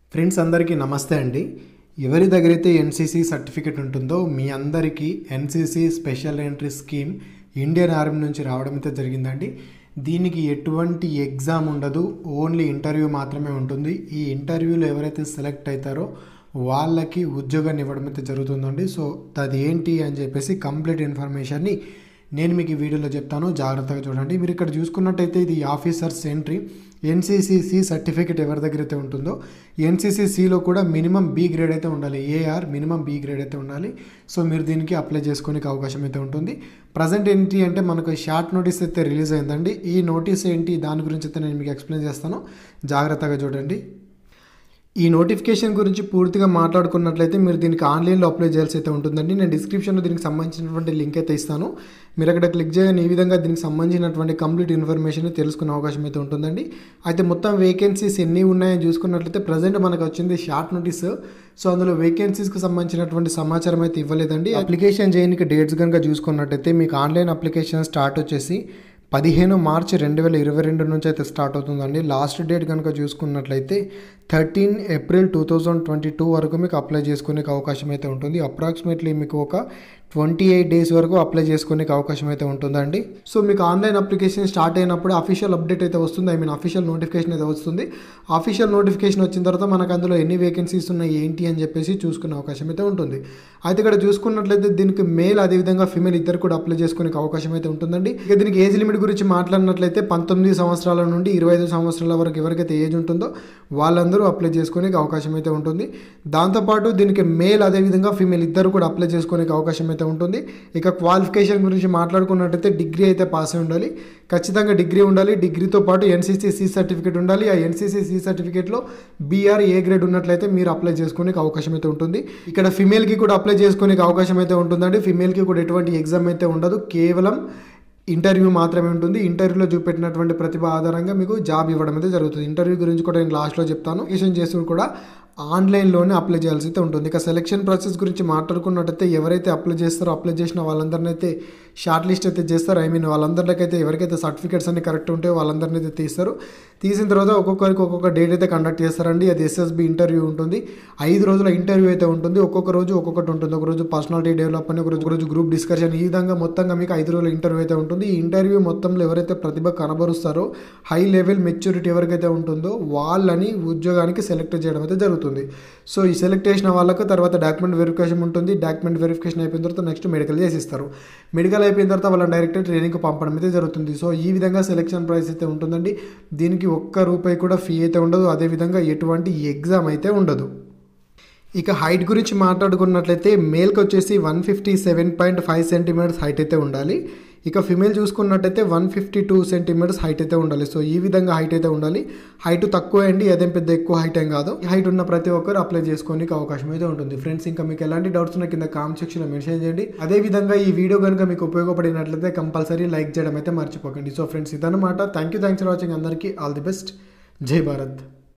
Friends అందరికీ నమస్తే అండి. ఎవరి దగ్గరైతే ఎన్సీసీ సర్టిఫికేట్ ఉంటుందో మీ అందరికీ NCC special entry scheme Indian army నుంచి రావడం అయితే జరిగిందండి. దీనికి ఎటువంటి ఎగ్జామ్ ఉండదు, ఓన్లీ ఇంటర్వ్యూ మాత్రమే ఉంటుంది. ఈ ఇంటర్వ్యూలో ఎవరైతే సెలెక్ట్ అవుతారో వాళ్ళకి ఉద్యోగాన్ని ఇవ్వడం అయితే జరుగుతుందండి. సో అది ఏంటి అని చెప్పేసి కంప్లీట్ ఇన్ఫర్మేషన్ని నేను మీకు ఈ వీడియోలో చెప్తాను, జాగ్రత్తగా చూడండి. మీరు ఇక్కడ చూసుకున్నట్టయితే ఇది ఆఫీసర్స్ ఎంట్రీ ఎన్సీసీ సర్టిఫికేట్ ఎవరి దగ్గర అయితే ఉంటుందో ఎన్సీసీలో కూడా మినిమం బి గ్రేడ్ అయితే ఉండాలి, ఏఆర్ మినిమం బి గ్రేడ్ అయితే ఉండాలి. సో మీరు దీనికి అప్లై చేసుకోనికి అవకాశం అయితే ఉంటుంది. ప్రజెంట్ ఏంటి అంటే మనకు షార్ట్ నోటీస్ అయితే రిలీజ్ అయిందండి. ఈ నోటీస్ ఏంటి దాని గురించి అయితే నేను మీకు ఎక్స్ప్లెయిన్ చేస్తాను, జాగ్రత్తగా చూడండి. ఈ నోటిఫికేషన్ గురించి పూర్తిగా మాట్లాడుకున్నట్లయితే మీరు దీనికి ఆన్లైన్లో అప్లై చేయాల్సి అయితే ఉంటుందండి. నేను డిస్క్రిప్షన్లో దీనికి సంబంధించినటువంటి లింక్ అయితే ఇస్తాను. మీరు అక్కడ క్లిక్ చేయగానే ఈ విధంగా దీనికి సంబంధించినటువంటి కంప్లీట్ ఇన్ఫర్మేషన్ తెలుసుకునే అవకాశం అయితే ఉంటుందండి. అయితే మొత్తం వేకెన్సీస్ ఎన్ని ఉన్నాయని చూసుకున్నట్లయితే ప్రజెంట్ మనకు వచ్చింది షార్ట్ నోటీస్. సో అందులో వేకెన్సీస్కి సంబంధించినటువంటి సమాచారం అయితే ఇవ్వలేదండి. అప్లికేషన్ చేయడానికి డేట్స్ కనుక చూసుకున్నట్టయితే మీకు ఆన్లైన్ అప్లికేషన్ స్టార్ట్ వచ్చేసి 15 మార్చి 2022 నుంచి అయితే స్టార్ట్ అవుతుందండి. లాస్ట్ డేట్ కనుక చూసుకున్నట్లయితే 13 ఏప్రిల్ 2022 వరకు మీకు అప్లై చేసుకునే అవకాశం అయితే ఉంటుంది. అప్రాక్సిమేట్లీ మీకు ఒక 28 డేస్ వరకు అప్లై చేసుకునే అవకాశం అయితే ఉంటుందండి. సో మీకు ఆన్లైన్ అప్లికేషన్ స్టార్ట్ అయినప్పుడు అఫీషియల్ అప్డేట్ అయితే వస్తుంది, అఫీషియల్ నోటిఫికేషన్ అయితే వస్తుంది. అఫీషియల్ నోటిఫికేషన్ వచ్చిన తర్వాత మనకు అందులో ఎన్ని వేకెన్సీస్ ఉన్నాయి ఏంటి అని చెప్పేసి చూసుకునే అవకాశం అయితే ఉంటుంది. అయితే ఇక్కడ చూసుకున్నట్లయితే దీనికి మేల్ అదేవిధంగా ఫిమేల్ ఇద్దరు కూడా అప్లై చేసుకునే అవకాశం అయితే ఉంటుందండి. ఇక దీనికి ఏజ్ లిమిట్ గురించి మాట్లాడినట్లయితే 19 సంవత్సరాల నుండి 25 సంవత్సరాల వరకు ఎవరికైతే ఏజ్ ఉంటుందో వాళ్ళందరూ అప్లై చేసుకునే అవకాశం అయితే ఉంటుంది. దాంతోపాటు దీనికి మేల్ అదేవిధంగా ఫీమేల్ ఇద్దరు కూడా అప్లై చేసుకునే అవకాశం అయితే ఉంటుంది. ఇక క్వాలిఫికేషన్ గురించి మాట్లాడుకున్నట్టయితే డిగ్రీ అయితే పాస్ అయి ఉండాలి, ఖచ్చితంగా డిగ్రీ ఉండాలి. డిగ్రీతో పాటు ఎన్సీసీ సర్టిఫికేట్ ఉండాలి. ఆ ఎన్సీసీ సర్టిఫికేట్లో బీఆర్ ఏ గ్రేడ్ ఉన్నట్లయితే మీరు అప్లై చేసుకునే అవకాశం అయితే ఉంటుంది. ఇక్కడ ఫీమేల్కి కూడా అప్లై చేసుకునే అవకాశం అయితే ఉంటుందండి. ఫీమేల్కి కూడా ఎటువంటి ఎగ్జామ్ అయితే ఉండదు, కేవలం ఇంటర్వ్యూ మాత్రమే ఉంటుంది. ఇంటర్వ్యూలో చూపెట్టినటువంటి ప్రతిభ ఆధారంగా మీకు జాబ్ ఇవ్వడం అయితే జరుగుతుంది. ఇంటర్వ్యూ గురించి కూడా నేను లాస్ట్లో చెప్తాను. అప్లికేషన్ చేస్తూ కూడా ఆన్లైన్లోనే అప్లై చేయాల్సి అయితే ఉంటుంది. ఇక సెలక్షన్ ప్రాసెస్ గురించి మాట్లాడుకున్నట్టయితే ఎవరైతే అప్లై చేస్తారో అప్లై చేసిన వాళ్ళందరినీ అయితే షార్ట్ లిస్ట్ అయితే చేస్తారు. వాళ్ళందరికైతే ఎవరికైతే సర్టిఫికేట్స్ అన్ని కరెక్ట్ ఉంటాయో వాళ్ళందరినీ అయితే తీస్తారు. తీసిన తర్వాత ఒక్కొక్కరికి ఒక్కొక్క డేట్ అయితే కండక్ట్ చేస్తారండి. అది ఎస్ఎస్బి ఇంటర్వ్యూ ఉంటుంది. 5 రోజుల ఇంటర్వ్యూ అయితే ఉంటుంది. ఒక్కొక్క రోజు ఒక్కొక్కటి ఉంటుంది. ఒక రోజు పర్సనాలిటీ డెవలప్ అని, ఒక రోజు గ్రూప్ డిస్కషన్, ఈ విధంగా మొత్తంగా మీకు 5 రోజుల ఇంటర్వ్యూ అయితే ఉంటుంది. ఈ ఇంటర్వ్యూ మొత్తంలో ఎవరైతే ప్రతిభ కనబరుస్తారో హై లెవెల్ మెచ్యూరిటీ ఎవరికైతే ఉంటుందో వాళ్ళని ఉద్యోగానికి సెలెక్ట్ చేయడం అయితే జరుగుతుంది. సో ఈ సెలెక్ట్ చేసిన వాళ్ళకు తర్వాత డాక్యుమెంట్ వెరిఫికేషన్ ఉంటుంది. డాక్యుమెంట్ వెరిఫికేషన్ అయిపోయిన తర్వాత నెక్స్ట్ మెడికల్ చేసిస్తారు. మెడికల్ అయిపోయిన తర్వాత వాళ్ళని డైరెక్ట్ ట్రైనింగ్కి పంపడం అయితే జరుగుతుంది. సో ఈ విధంగా సెలెక్షన్ ప్రైస్ అయితే ఉంటుందండి. దీనికి ₹1 కూడా ఫీ అయితే ఉండదు, అదేవిధంగా ఎటువంటి ఎగ్జామ్ అయితే ఉండదు. ఇక హైట్ గురించి మాట్లాడుకున్నట్లయితే మేల్కి వచ్చేసి 157.5 సెంటీమీటర్స్ హైట్ అయితే ఉండాలి. ఇక ఫిమేల్ చూసుకున్నట్టయితే 152 సెంటీమీటర్స్ హైట్ అయితే ఉండాలి. సో ఈ విధంగా హైట్ అయితే ఉండాలి. హైట్ తక్కువ అండి, అదేం పెద్ద ఎక్కువ హైట్ ఏం కాదు. హైట్ ఉన్న ప్రతి ఒక్కరు అప్లై చేసుకోనికి అవకాశం అయితే ఉంటుంది. ఫ్రెండ్స్, ఇంకా మీకు ఎలాంటి డౌట్స్ ఉన్నా కింద కామెంట్ సెక్షన్లో మెన్షన్ చేయండి. అదేవిధంగా ఈ వీడియో కనుక మీకు ఉపయోగపడినట్లయితే కంపల్సరీ లైక్ చేయడం అయితే మర్చిపోకండి. సో ఫ్రెండ్స్, ఇదన్నమాట. Thank you for watching. అందరికీ ఆల్ ది బెస్ట్. జై భారత్.